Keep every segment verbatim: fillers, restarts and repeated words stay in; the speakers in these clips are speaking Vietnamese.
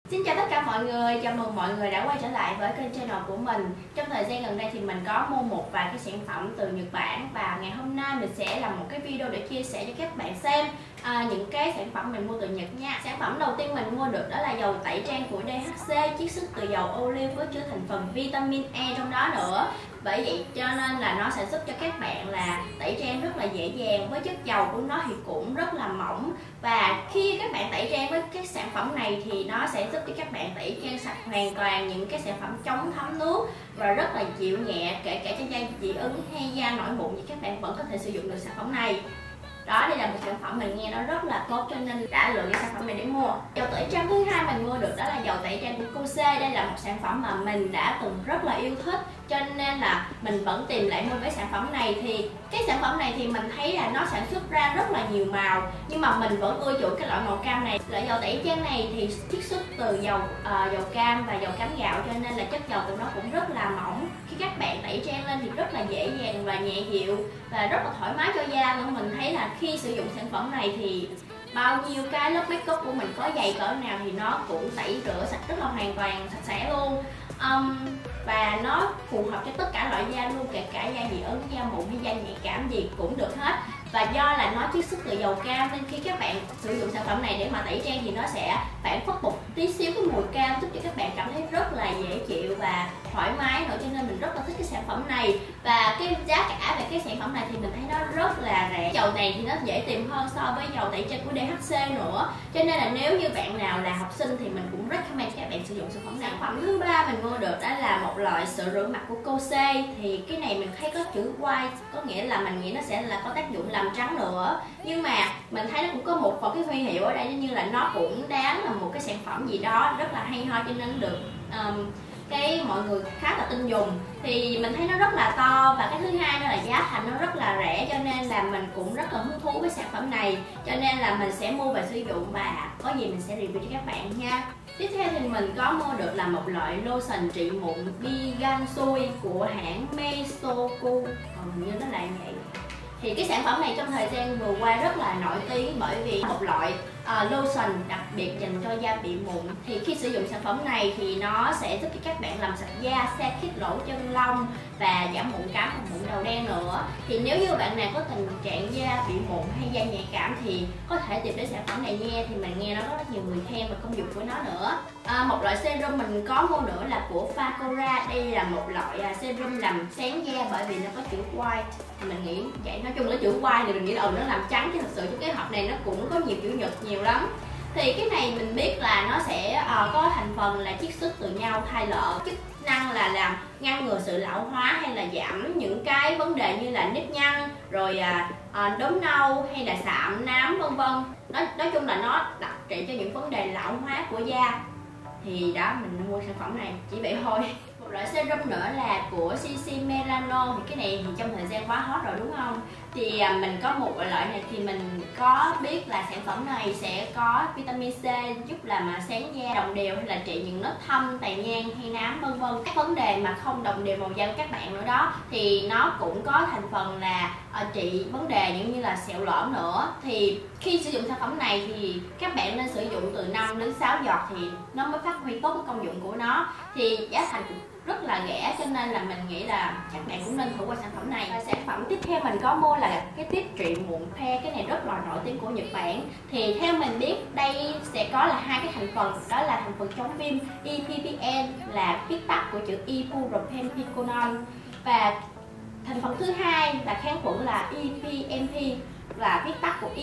Xin chào tất cả mọi người, chào mừng mọi người đã quay trở lại với kênh channel của mình. Trong thời gian gần đây thì mình có mua một vài cái sản phẩm từ Nhật Bản và ngày hôm nay mình sẽ làm một cái video để chia sẻ cho các bạn xem à, những cái sản phẩm mình mua từ Nhật nha. Sản phẩm đầu tiên mình mua được đó là dầu tẩy trang của đê hát xê, chiết xuất từ dầu ô liu với chứa thành phần vitamin E trong đó nữa. Bởi vậy cho nên là nó sẽ giúp cho các bạn là tẩy trang rất là dễ dàng, với chất dầu của nó thì cũng rất là mỏng. Và khi các bạn tẩy trang với cái sản phẩm này thì nó sẽ giúp cho các bạn tẩy trang sạch hoàn toàn những cái sản phẩm chống thấm nước và rất là dịu nhẹ, kể cả cho da dị ứng hay da nổi mụn thì các bạn vẫn có thể sử dụng được sản phẩm này. Đó, đây là một sản phẩm mình nghe nó rất là tốt cho nên đã lựa cái sản phẩm này để mua. Dầu tẩy trang thứ hai mình mua được đó là dầu tẩy trang của Kose. Đây là một sản phẩm mà mình đã từng rất là yêu thích cho nên là mình vẫn tìm lại mua cái sản phẩm này. Thì cái sản phẩm này thì mình thấy là nó sản xuất ra rất là nhiều màu, nhưng mà mình vẫn ưa chuộng cái loại màu cam này. Loại dầu tẩy trang này thì chiết xuất từ dầu uh, dầu cam và dầu cám gạo cho nên là chất dầu của nó cũng rất là mỏng. Khi các bạn tẩy trang lên thì rất là dễ dàng và nhẹ dịu và rất là thoải mái cho da nữa. Mình thấy là khi sử dụng sản phẩm này thì bao nhiêu cái lớp make up của mình có dày cỡ nào thì nó cũng tẩy rửa sạch rất là hoàn toàn, sạch sẽ luôn. Um, và nó phù hợp cho tất cả loại da luôn, kể cả da dị ứng, da mụn hay da nhạy cảm gì cũng được hết. Và do là nó chiết xuất từ dầu cam nên khi các bạn sử dụng sản phẩm này để mà tẩy trang thì nó sẽ phản phất một tí xíu cái mùi cam, giúp cho các bạn cảm thấy rất là dễ chịu và thoải mái nữa, cho nên mình rất là thích cái sản phẩm này. Và cái giá cả về cái sản phẩm này thì mình thấy nó rất là rẻ. Dầu này thì nó dễ tìm hơn so với dầu tẩy trang của đê hát xê nữa, cho nên là nếu như bạn nào là học sinh thì mình cũng recommend các bạn sử dụng sản phẩm này. Sản phẩm thứ ba mình mua được đó là một loại sữa rửa mặt của Kose. Thì cái này mình thấy có chữ white, có nghĩa là mình nghĩ nó sẽ là có tác dụng làm trắng nữa, nhưng mà mình thấy nó cũng có một phần cái huy hiệu ở đây, như là nó cũng đáng là một cái sản phẩm gì đó rất là hay ho, cho nên được um, cái mọi người khá là tin dùng. Thì mình thấy nó rất là to, và cái thứ hai đó là giá thành nó rất là rẻ, cho nên là mình cũng rất là hứng thú với sản phẩm này, cho nên là mình sẽ mua về sử dụng và có gì mình sẽ review cho các bạn nha. Tiếp theo thì mình có mua được là một loại lotion trị mụn Bigansui của hãng Meisoku, còn hình như nó là vậy. Thì cái sản phẩm này trong thời gian vừa qua rất là nổi tiếng bởi vì một loại uh, lotion đặc biệt dành cho da bị mụn. Thì khi sử dụng sản phẩm này thì nó sẽ giúp cho các bạn làm sạch da, xe khít lỗ chân lông và giảm mụn cám và mụn đầu đen nữa. Thì nếu như bạn nào có tình trạng da bị mụn hay da nhạy cảm thì có thể tìm đến sản phẩm này nha. Thì mình nghe nó có rất nhiều người khen và công dụng của nó nữa. À, một loại serum mình có mua nữa là của Fakora. Đây là một loại serum làm sáng da bởi vì nó có chữ white. Thì mình nghĩ vậy, nói chung là chữ white thì mình nghĩ là ừ, nó làm trắng, chứ thật sự trong cái hộp này nó cũng có nhiều chữ nhật nhiều lắm. Thì cái này mình biết là nó sẽ uh, có thành phần là chiết xuất từ nhau thai lợ, chức năng là làm ngăn ngừa sự lão hóa hay là giảm những cái vấn đề như là nếp nhăn, rồi uh, đốm nâu hay là sạm nám vân vân. Nói, nói chung là nó đặc trị cho những vấn đề lão hóa của da. Thì đó, mình mua sản phẩm này chỉ vậy thôi. Một loại serum nữa là của xê xê Melano. Thì cái này thì trong thời gian quá hot rồi đúng không? Thì à, mình có một loại này thì mình có biết là sản phẩm này sẽ có vitamin C giúp làm sáng da đồng đều, hay là trị những nốt thâm, tàn nhang hay nám vân vân. Các vấn đề mà không đồng đều màu da của các bạn nữa đó, thì nó cũng có thành phần là uh, trị vấn đề những như là sẹo lõm nữa. Thì khi sử dụng sản phẩm này thì các bạn nên sử dụng từ năm đến sáu giọt thì nó mới phát huy tốt cái công dụng của nó. Thì giá thành rất là rẻ, cho nên là mình nghĩ là các bạn cũng nên thử qua sản phẩm này. Và sản phẩm tiếp theo mình có mua là cái tiếp trị mụn Pair. Cái này rất là nổi tiếng của Nhật Bản. Thì theo mình biết đây sẽ có là hai cái thành phần, đó là thành phần chống viêm e pê pê en là viết tắt của chữ ibuprofen, và thành phần thứ hai là kháng khuẩn là e pê em pê là viết tắt của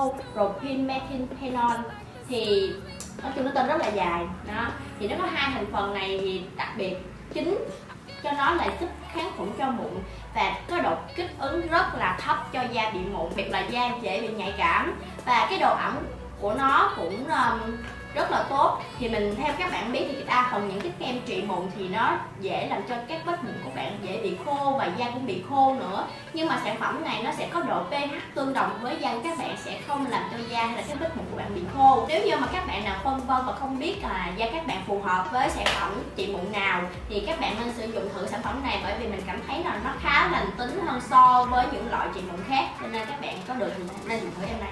isopropylmethyphenol. Thì nói chung nó tên rất là dài đó. Thì nó có hai thành phần này thì đặc biệt chính cho nó là giúp kháng khuẩn cho mụn và có độ kích ứng rất là thấp cho da bị mụn, biệt là da dễ bị nhạy cảm. Và cái độ ẩm của nó cũng um, rất là tốt. Thì mình theo các bạn biết thì đa phần những cái kem trị mụn thì nó dễ làm cho các vết mụn của bạn dễ bị khô và da cũng bị khô nữa. Nhưng mà sản phẩm này nó sẽ có độ pH tương đồng với da, các bạn sẽ không làm cho da hay là cái vết mụn của bạn bị khô. Nếu như mà các bạn nào phân vân và không biết là da các bạn phù hợp với sản phẩm trị mụn nào thì các bạn nên sử dụng thử sản phẩm này, bởi vì mình cảm thấy là nó khá lành tính hơn so với những loại trị mụn khác, cho nên các bạn có được thì nên dùng thử em này.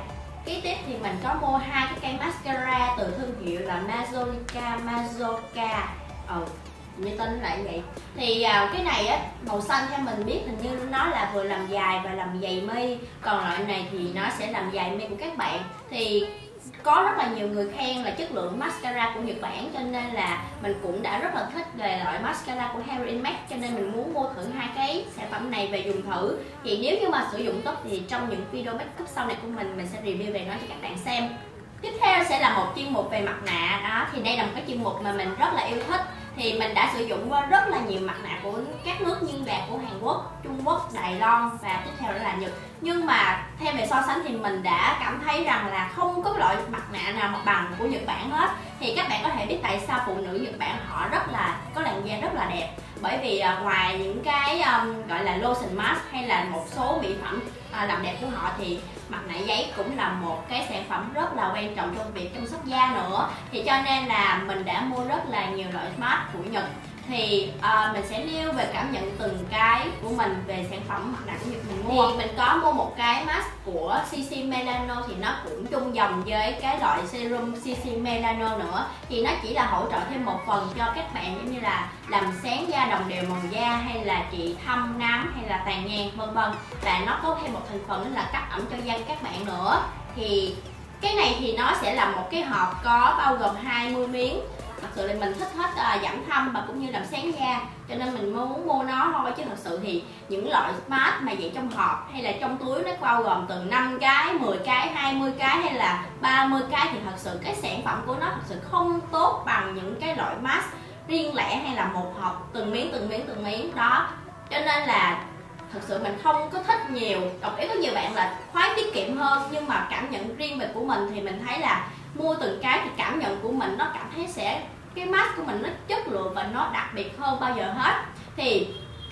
Kế tiếp thì mình có mua hai cái cây mascara từ thương hiệu là Majolica Majoka. Ừ, như tên lại vậy. Thì à, cái này á, màu xanh theo mình biết hình như nó là vừa làm dài và làm dày mi. Còn loại này thì nó sẽ làm dài mi của các bạn. Thì có rất là nhiều người khen là chất lượng mascara của Nhật Bản, cho nên là mình cũng đã rất là thích về loại mascara của Hero Max, cho nên mình muốn mua thử hai cái sản phẩm này về dùng thử. Thì nếu như mà sử dụng tốt thì trong những video make up sau này của mình mình sẽ review về nó cho các bạn xem. Tiếp theo sẽ là một chuyên mục về mặt nạ đó. Thì đây là một cái chuyên mục mà mình rất là yêu thích. Thì mình đã sử dụng qua rất là nhiều mặt nạ của các nước như là của Hàn Quốc, Trung Quốc, Đài Loan và tiếp theo đó là Nhật. Nhưng mà theo về so sánh thì mình đã cảm thấy rằng là không có loại mặt nạ nào mà bằng của Nhật Bản hết. Thì các bạn có thể biết tại sao phụ nữ Nhật Bản họ rất là có làn da rất là đẹp. Bởi vì à, ngoài những cái um, gọi là lotion mask hay là một số mỹ phẩm à, làm đẹp của họ thì mặt nạ giấy cũng là một cái sản phẩm rất là quan trọng trong việc chăm sóc da nữa. Thì cho nên là mình đã mua rất là nhiều loại mask của Nhật. Thì uh, mình sẽ nêu về cảm nhận từng cái của mình về sản phẩm mặt nạ của Nhật mình mua. Thì mình có mua một cái mask của xê xê Melano, thì nó cũng chung dòng với cái loại serum xê xê Melano nữa. Thì nó chỉ là hỗ trợ thêm một phần cho các bạn giống như là làm sáng da, đồng đều màu da, hay là trị thâm nám hay là tàn nhang vân vân. Và nó có thêm một thành phần đó là cấp ẩm cho da các bạn nữa. Thì cái này thì nó sẽ là một cái hộp có bao gồm hai mươi miếng. Thật sự là mình thích hết uh, giảm thâm và cũng như làm sáng da, cho nên mình muốn mua nó thôi. Chứ thật sự thì những loại mask mà vậy trong hộp hay là trong túi nó bao gồm từ năm cái, mười cái, hai mươi cái hay là ba mươi cái thì thật sự cái sản phẩm của nó thật sự không tốt bằng những cái loại mask riêng lẻ hay là một hộp từng miếng từng miếng từng miếng đó. Cho nên là thật sự mình không có thích nhiều. Đồng ý có nhiều bạn là khoái tiết kiệm hơn, nhưng mà cảm nhận riêng về của mình thì mình thấy là mua từng cái thì cảm nhận của mình nó cảm thấy sẽ cái mask của mình nó chất lượng và nó đặc biệt hơn bao giờ hết. Thì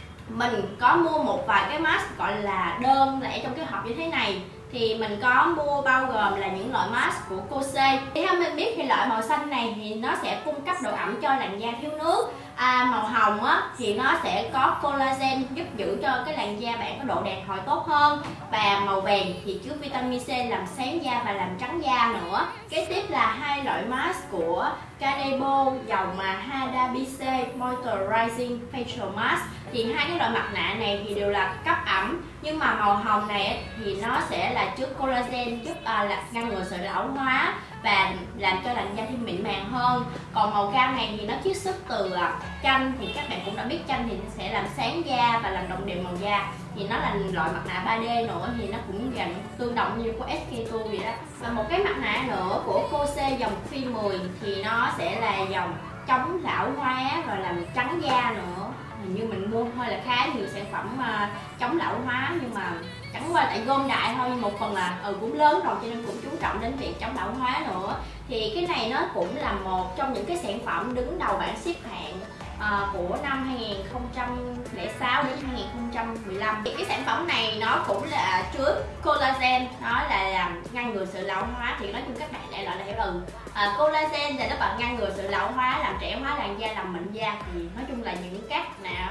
mình có mua một vài cái mask gọi là đơn lẻ trong cái hộp như thế này. Thì mình có mua bao gồm là những loại mask của Kose. Thì theo mình biết thì loại màu xanh này thì nó sẽ cung cấp độ ẩm cho làn da thiếu nước. À, màu hồng á thì nó sẽ có collagen giúp giữ cho cái làn da bạn có độ đàn hồi tốt hơn. Và màu vàng thì chứa vitamin C làm sáng da và làm trắng da nữa. Kế tiếp là hai loại mask của Kanebo dòng mà Hadabise Moisturizing Facial Mask. Thì hai cái loại mặt nạ này thì đều là cấp ẩm, nhưng mà màu hồng này thì nó sẽ là chứa collagen giúp uh, là ngăn ngừa sự lão hóa và làm cho làn da thêm mịn màng hơn. Còn màu cam này thì nó chiết xuất từ uh, chanh, thì các bạn cũng đã biết chanh thì sẽ làm sáng da và làm đồng đều màu da. Thì nó là loại mặt nạ ba D nữa, thì nó cũng gần tương đồng như của ét ca hai vậy đó. Và một cái mặt nạ nữa của Kose dòng phi mười thì nó sẽ là dòng chống lão hóa rồi làm trắng da nữa. Hình như mình mua thôi là khá nhiều sản phẩm uh, chống lão hóa, nhưng mà chẳng qua tại gom đại thôi, một phần là ừ, cũng lớn rồi cho nên cũng chú trọng đến việc chống lão hóa nữa. Thì cái này nó cũng là một trong những cái sản phẩm đứng đầu bảng xếp hạng uh, của năm hai nghìn không trăm lẻ sáu đến hai nghìn không trăm mười lăm. Thì cái sản phẩm này nó cũng là chứa collagen, nó là làm ngăn ngừa sự lão hóa. Thì nói chung các bạn đại loại là hiểu ừ uh, collagen là nó bạn ngăn ngừa sự lão hóa, làm trẻ hóa làn da, làm mịn da. Thì nói chung là những các nạ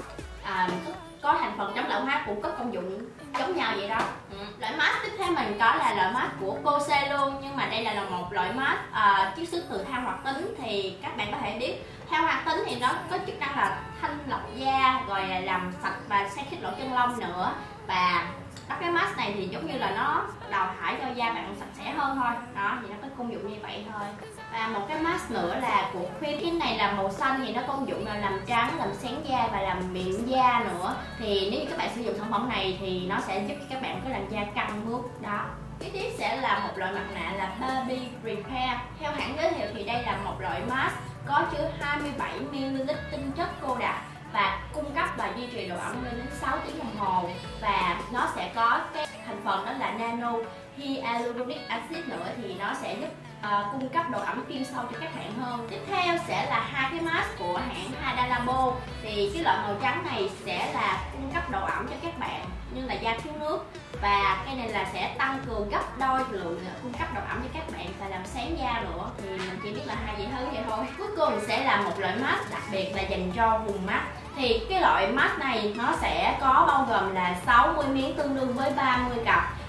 uh, có thành phần chống lão hóa cũng có công dụng giống nhau vậy đó. Ừ. Loại mask tiếp theo mình có là loại mask của Kose luôn, nhưng mà đây là một loại mask uh, chiết xuất từ than hoạt tính. Thì các bạn có thể biết than hoạt tính thì nó có chức năng là thanh lọc da, rồi là làm sạch và sát kích lỗ chân lông nữa. Và các cái mask này thì giống như là nó đào thải cho da bạn sạch sẽ hơn thôi đó, thì nó có công dụng như vậy thôi. Và một cái mask nữa là của Queen. Cái này là màu xanh thì nó công dụng là làm trắng, làm sáng da và làm mịn da nữa. Thì nếu như các bạn sử dụng sản phẩm này thì nó sẽ giúp các bạn có làn da căng mướt đó. Kế tiếp sẽ là một loại mặt nạ là Baby Repair. Theo hãng giới thiệu thì đây là một loại mask có chứa hai mươi bảy mi li lít tinh chất cô đặc và cung cấp và duy trì độ ẩm lên đến sáu tiếng đồng hồ. Và nó sẽ có cái thành phần đó là nano hyaluronic acid nữa, thì nó sẽ giúp uh, cung cấp độ ẩm chuyên sâu cho các bạn hơn. Tiếp theo sẽ là hai cái mask của hãng Hada Labo. Thì cái loại màu trắng này sẽ là cung cấp độ ẩm cho các bạn như là da thiếu nước, và cái này là sẽ tăng cường gấp đôi lượng cung cấp độ ẩm cho các bạn và làm sáng da nữa. Thì mình chỉ biết là hai vị thứ vậy thôi. Cuối cùng sẽ là một loại mask đặc biệt là dành cho vùng mắt. Thì cái loại mask này nó sẽ có bao gồm là sáu mươi miếng tương đương với ba mươi cặp.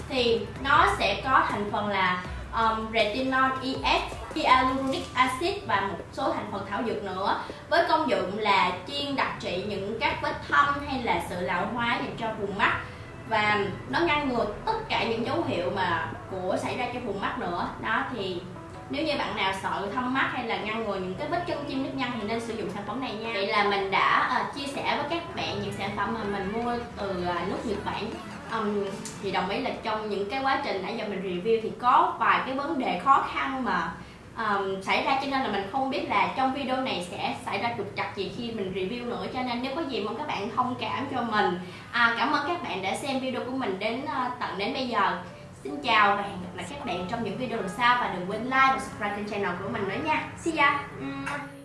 thì nó sẽ có thành phần là um, retinol es, hyaluronic acid và một số thành phần thảo dược nữa, với công dụng là chuyên đặc trị những các vết thâm hay là sự lão hóa dành cho vùng mắt, và nó ngăn ngừa tất cả những dấu hiệu mà của xảy ra cho vùng mắt nữa. Đó, thì nếu như bạn nào sợ thâm mắt hay là ngăn ngừa những cái vết chân chim nếp nhăn thì nên sử dụng sản phẩm này nha. Vậy là mình đã uh, chia sẻ với các bạn những sản phẩm mà mình mua từ uh, nước Nhật Bản. Um, thì đồng ý là trong những cái quá trình nãy giờ mình review thì có vài cái vấn đề khó khăn mà um, xảy ra, cho nên là mình không biết là trong video này sẽ xảy ra trục trặc gì khi mình review nữa, cho nên nếu có gì mong các bạn thông cảm cho mình. À, cảm ơn các bạn đã xem video của mình đến uh, tận đến bây giờ. Xin chào và hẹn gặp lại các bạn trong những video lần sau, và đừng quên like và subscribe kênh channel của mình nữa nha. See ya.